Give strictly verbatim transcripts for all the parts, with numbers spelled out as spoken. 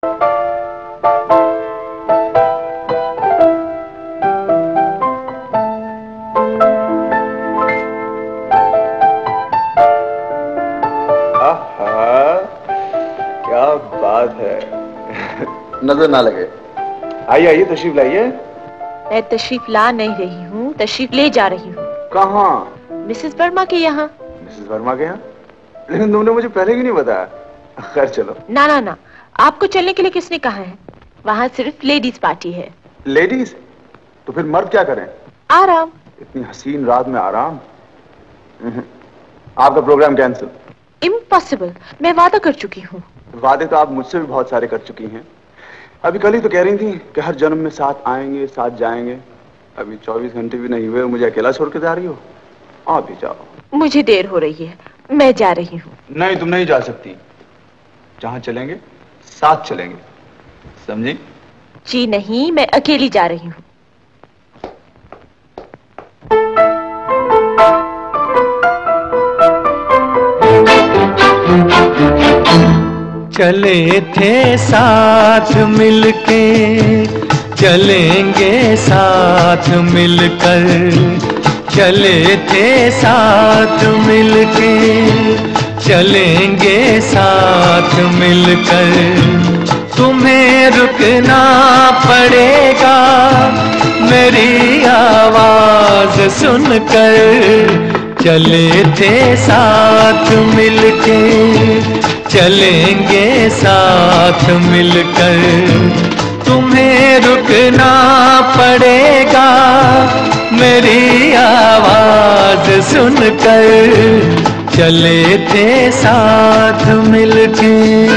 नजर ना लगे। आइए आइए, तशरीफ लाइए। मैं तशरीफ ला नहीं रही हूँ, तशरीफ ले जा रही हूँ। कहाँ? मिसेस वर्मा के यहाँ। मिसेस वर्मा के यहाँ? लेकिन तुमने मुझे पहले क्यों नहीं बताया? खैर चलो। ना ना ना, आपको चलने के लिए किसने कहा है? वहाँ सिर्फ लेडीज पार्टी है। लेडीज? तो फिर मर्द क्या करें? आराम। इतनी हसीन रात में आराम? आपका प्रोग्राम कैंसिल। इम्पॉसिबल, मैं वादा कर चुकी हूँ। वादे तो आप मुझसे भी बहुत सारे कर चुकी हैं। अभी कल ही तो कह रही थी कि हर जन्म में साथ आएंगे, साथ जाएंगे। अभी चौबीस घंटे भी नहीं हुए, मुझे अकेला छोड़ के जा रही हो? आप भी जाओ। मुझे देर हो रही है, मैं जा रही हूँ। नहीं, तुम नहीं जा सकती। जहाँ चलेंगे साथ चलेंगे, समझी? जी नहीं, मैं अकेली जा रही हूँ। चले थे साथ मिलके, चलेंगे साथ मिलकर। चले थे साथ मिलके, चलेंगे साथ मिलकर। तुम्हें रुकना पड़ेगा मेरी आवाज सुनकर। चले थे साथ मिलके, चलेंगे साथ मिलकर। तुम्हें रुकना पड़ेगा मेरी आवाज सुनकर। चले थे साथ मिलके।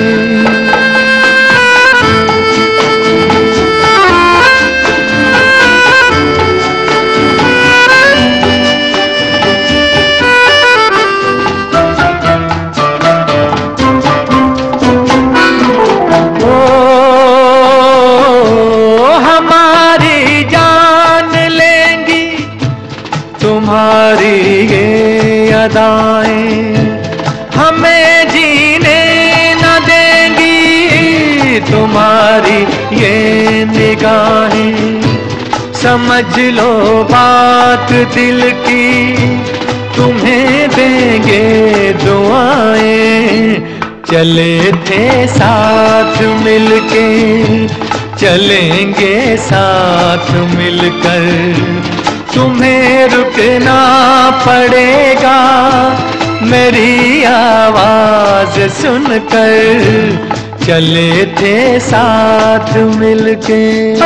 तुम्हारी ये अदाएं हमें जीने न देंगी। तुम्हारी ये निगाहें समझ लो बात दिल की। तुम्हें देंगे दुआएं। चले थे साथ मिलके, चलेंगे साथ मिलकर। तुम्हें रुकना पड़ेगा मेरी आवाज सुनकर। चले थे साथ मिलके।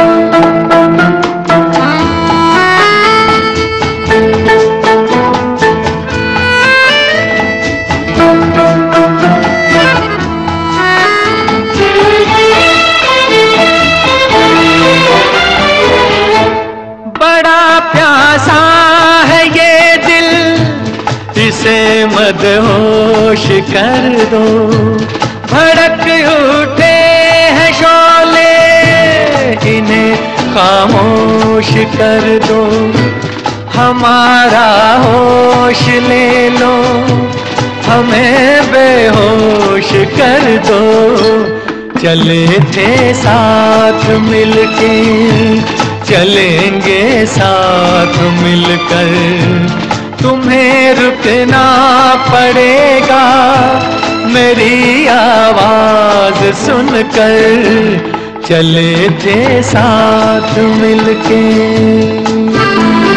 प्यासा है ये दिल, इसे मदहोश कर दो। भड़क उठे हैं शोले, इन्हें खामोश कर दो। हमारा होश ले लो, हमें बेहोश कर दो। चले थे साथ मिलके, चलेंगे साथ मिलकर। तुम्हें रुकना पड़ेगा मेरी आवाज सुनकर। चले थे साथ मिलके।